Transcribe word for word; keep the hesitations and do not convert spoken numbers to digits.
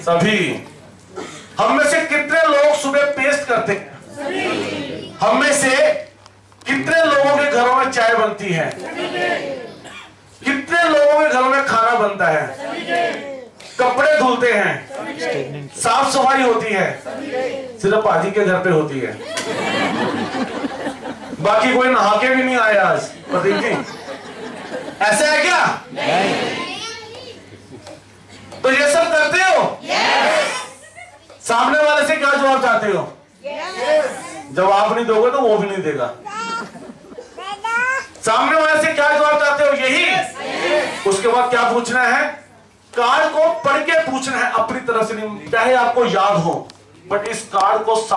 सभी। हम में से कितने लोग सुबह पेस्ट करते हैं? हम में से कितने लोगों के घरों में चाय बनती है? कितने लोगों के घरों में खाना बनता है? कपड़े धुलते हैं, साफ सफाई होती है? सिर्फ पाजी के घर पे होती है, बाकी कोई नहा के भी नहीं आया आज। प्रदीप जी, ऐसा है क्या? तो ये सब करते हो? सामने वाले से क्या जवाब चाहते हो? जवाब नहीं दोगे तो वो भी नहीं देगा। सामने वाले से क्या जवाब चाहते हो? यही। उसके बाद क्या पूछना है? कार्ड को पढ़ के पूछना है, अपनी तरफ से नहीं, चाहे आपको याद हो, बट इस कार्ड को